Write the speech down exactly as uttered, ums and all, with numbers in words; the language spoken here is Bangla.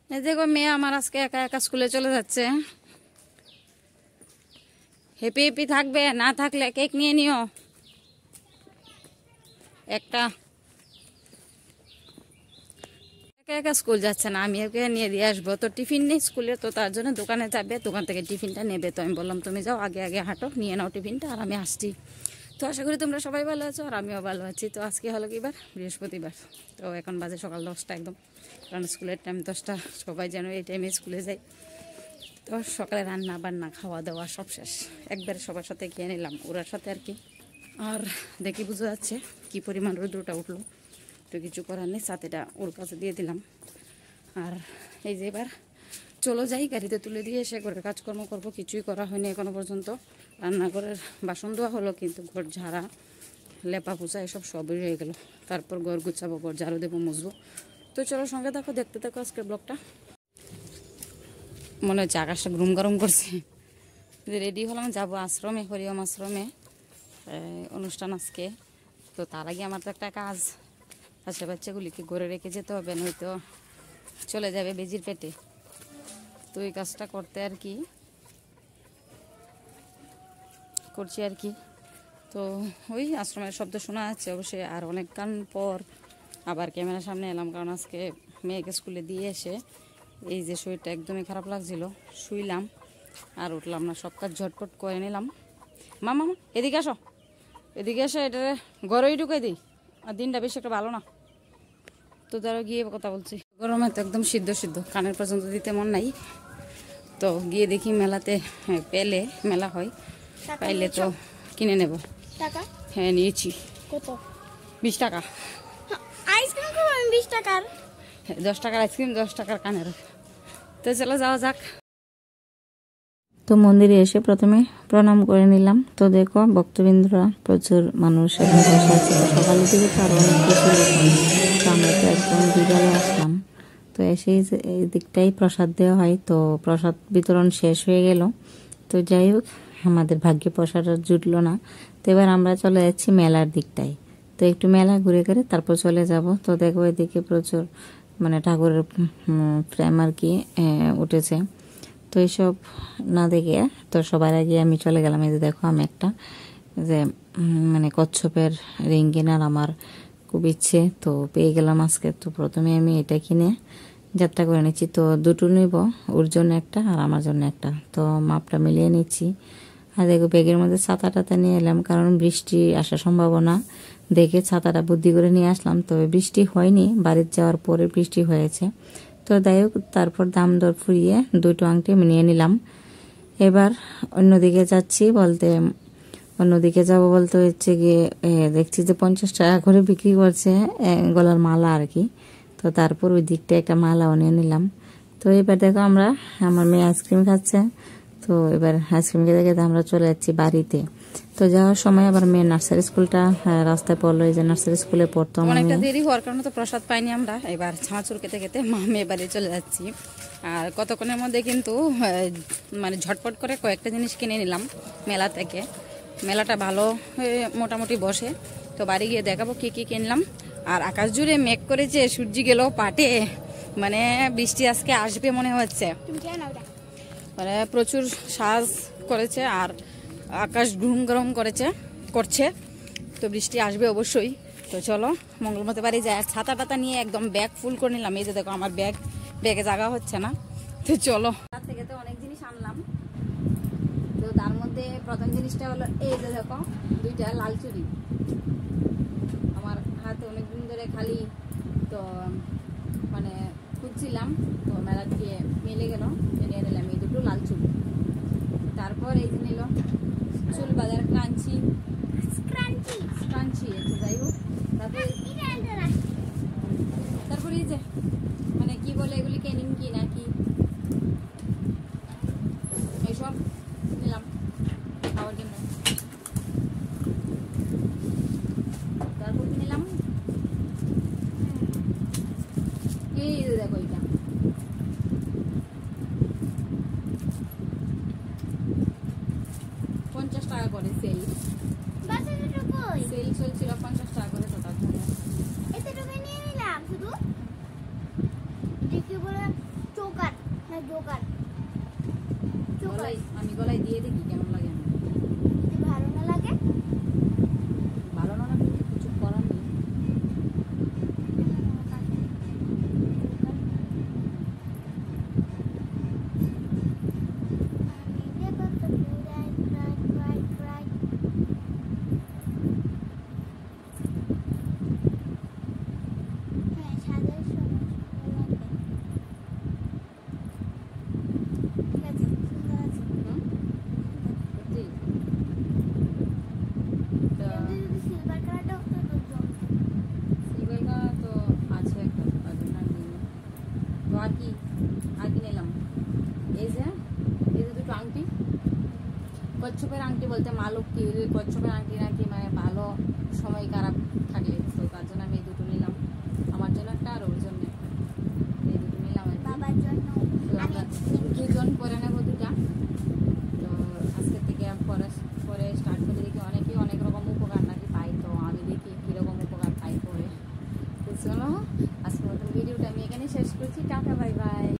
এই দেখো মেয়ে আমার আজকে একা একা স্কুলে চলে যাচ্ছে। হ্যাপি হ্যাপি থাকবে, না থাকলে কেক নিয়ে নিও একটা। একা একা স্কুল যাচ্ছে না, আমি ওকে নিয়ে দিয়ে আসবো। তো টিফিন নেই স্কুলে, তো তার জন্য দোকানে যাবে, দোকান থেকে টিফিনটা নেবে। তো আমি বললাম তুমি যাও, আগে আগে হাঁটো, নিয়ে নাও টিফিনটা, আর আমি আসছি। তো আশা করি তোমরা সবাই ভালো আছো, আর আমিও ভালো আছি। তো আজকে হলো কি বার, বৃহস্পতিবার। তো এখন বাজে সকাল দশটা একদম, কারণ স্কুলের টাইম দশটা, সবাই যেন এই টাইমে স্কুলে যায়। তো সকালে রান্না বান্না খাওয়া দাওয়া সব শেষ, একবারে সবার সাথে খেয়ে নিলাম, ওরার সাথে আর কি। আর দেখি বোঝা যাচ্ছে কী পরিমাণ রোদ্রটা উঠলো। তো কিছু করার নেই, সাথেটা ওর কাছে দিয়ে দিলাম। আর এই যে এবার চলো যাই, গাড়িতে তুলে দিয়ে এসে ঘরের কাজকর্ম করবো। কিছুই করা হয়নি এখনো পর্যন্ত। রান্নাঘরের বাসন ধোয়া হলো, কিন্তু ঘর ঝাড়া লেপা পোছা এসব সবই রয়ে গেল। তারপর ঘর গুছাবো, ঘর ঝাড়ু দেবো, মুছবো। তো চলো সঙ্গে দেখো, দেখতে থাকো আজকের ব্লগটা। মনে হচ্ছে আকাশটা ঘুম গরম করছে। রেডি হলাম, যাবো আশ্রমে, হরিওম আশ্রমে অনুষ্ঠান আজকে। তো তার আগে আমার তো একটা কাজ, বাচ্চা বাচ্চাগুলিকে ঘরে রেখে যেতে হবে, নয়তো চলে যাবে বেজির পেটে। তো এই কাজটা করতে আর কি করছি আর কি। তো ওই আশ্রমের শব্দ শোনা যাচ্ছে অবশ্যই। আর অনেকক্ষণ পর আবার ক্যামেরার সামনে এলাম, কারণ আজকে মেয়েকে স্কুলে দিয়ে এসে এই যে শরীরটা একদমই খারাপ লাগছিল, শুইলাম আর উঠলাম না। সব কাজ ঝটপট করে নিলাম। মামা এদিকে আসো, এদিকে এসে এটা ঘরেই ঢুকে দিই, আর দিনটা বেশি একটা ভালো না। তো ধরো গিয়ে কথা বলছি, গরমে তো একদম সিদ্ধ সিদ্ধ, কানের পর্যন্ত দিতে মন নাই। তো গিয়ে দেখি মেলাতে পেলে, মেলা হয়, পাইলে তো কিনে নেব। টাকা? হ্যাঁ নিয়েছি। কত? বিশ টাকা। আইসক্রিম খাবো আমি বিশ টাকার? দশ টাকার আইসক্রিম, দশ টাকার কানের। তো চলো যাওয়া যাক। তো মন্দিরে এসে প্রথমে প্রণাম করে নিলাম। তো দেখো ভক্তবৃন্দরা প্রচুর মানুষ এখানে বসে আছে। সকালের দিকে তো আরো অনেক বেশি এরকম। তো আমরা তো একদম বিকালে আসলাম। তো এসেই এই দিকটাই প্রসাদ দেওয়া হয়। তো প্রসাদ বিতরণ শেষ হয়ে গেল। তো যাই হোক, আমাদের ভাগ্যে প্রসাদ জুটলো না। তো এবার আমরা চলে যাচ্ছি মেলার দিকটায়। তো একটু মেলা ঘুরে ঘুরে তারপর চলে যাব। তো দেখো এদিকে প্রচুর মানে ঠাকুরের ফ্রেম আর কি উঠেছে। তো এইসব না দেখে তো সবার আগে আমি চলে গেলাম। এই যে দেখো, আমি একটা যে মানে কচ্ছপের রিং কেনার আমার খুব ইচ্ছে, তো পেয়ে গেলাম আজকে। তো প্রথমে আমি এটা কিনে যাত্রা করে নিচ্ছি। তো দুটো নিব, ওর জন্য একটা আর আমার জন্য একটা। তো মাপটা মিলিয়ে নিচ্ছি। আর দেখো ব্যাগের মধ্যে ছাতা টাতা নিয়ে এলাম, কারণ বৃষ্টি আসার সম্ভাবনা দেখে ছাতাটা বুদ্ধি করে নিয়ে আসলাম। তবে বৃষ্টি হয়নি, বাড়িতে যাওয়ার পরে বৃষ্টি হয়েছে। তো যাই হোক, তারপর দাম দর ফুরিয়ে দুটো আংটি আমি নিয়ে নিলাম। এবার অন্যদিকে যাচ্ছি বলতে অন্যদিকে যাব বলতে হচ্ছে গিয়ে দেখছি যে পঞ্চাশ টাকা করে বিক্রি করছে গলার মালা আর কি। তো তারপর ওই দিকটা একটা মালাও নিয়ে নিলাম। তো এবার দেখো, আমরা আমার মেয়ে আইসক্রিম খাচ্ছে। তো এবার আইসক্রিম খেতে খেতে আমরা চলে যাচ্ছি বাড়িতে। তো যাওয়ার সময় আবার মেয়ে নার্সারি স্কুলটা রাস্তায় পড়লো। এই যে নার্সারি স্কুলে পড়তো। অনেকটা দেরি হওয়ার কারণে তো প্রসাদ পাইনি আমরা। এবার ছানাচুর খেতে খেতে মা মেয়ে বাড়ি চলে যাচ্ছি। আর কতক্ষণের মধ্যে কিন্তু মানে ঝটপট করে কয়েকটা জিনিস কিনে নিলাম মেলা থেকে। মেলাটা ভালো মোটামুটি বসে। তো বাড়ি গিয়ে দেখাবো কি কি কিনলাম। আর আকাশ জুড়ে মেঘ করেছে, সূর্য গেল পাটে, মানে বৃষ্টি আজকে আসবে মনে হচ্ছে। মানে প্রচুর সাজ করেছে আর আকাশ ঘুম গরম করেছে করছে তো বৃষ্টি আসবে অবশ্যই। তো চলো মঙ্গলমতে বাড়ি যাই। আর ছাতা টাতা নিয়ে একদম ব্যাগ ফুল করে নিলাম। এই যে দেখো আমার ব্যাগ, ব্যাগে জায়গা হচ্ছে না। তো চলো, তার থেকে তো অনেক জিনিস আনলাম। তো তার মধ্যে প্রথম জিনিসটা হলো এই যে দেখো দুইটা লাল চুড়ি। আমার হাতে অনেকদিন ধরে খালি, তো মানে খুঁজছিলাম, তো মেলা থেকে মিলে গেল, নিয়ে নিলাম এই দুটো লাল চুড়ি। তারপর এই যে নিল চুল বাজার ক্রাঞ্চি ক্রাঞ্চি ক্রাঞ্চি যাই হোক। তারপর তারপর এই যে মানে কি বলে এগুলিকে নিমকি নাকি এইসব নিলাম খাওয়ার জন্য। তারপর কি নিলাম, এই দেখো এটা পঞ্চাশ টাকা করে সেল সেল চলছিল পঞ্চাশ টাকা করে। তো তার জন্য নিয়ে নিলাম শুধু জোকার গলায় আমি গলায় দিয়ে দেখি কেমন লাগে আমার। যদি ভালো না লাগে ভালো না লাগলে কিছু করার নেই। হুম? সত্যি? তা সিলভার কালারটা তো সিলভারটা তো আছে একটা, তার জন্য আর নিইনি। তো আর কি আর কি নিলাম? এই যে এই যে দুটো আংটি, কচ্ছপের আংটি বলতে মা লক্ষ্মীর কচ্ছপের আংটি নাকি মানে ভালো সময় খারাপ থাকলে, তো তার জন্য আমি এই দুটো নিলাম, আমার জন্য একটা আর ওর জন্য একটা, এই দুটো নিলাম আর কি। বাবার জন্য তো আমরা দুজন পরে নেবো দুটা। তো আজকের থেকে পরে পরে স্টার্ট করে দেখি অনেকে অনেক রকম উপকার নাকি পাই, তো আমি দেখি কীরকম উপকার পাই পরে। তো চলো আজকের মতন ভিডিওটা আমি এখানে শেষ করছি। Tata, bye by.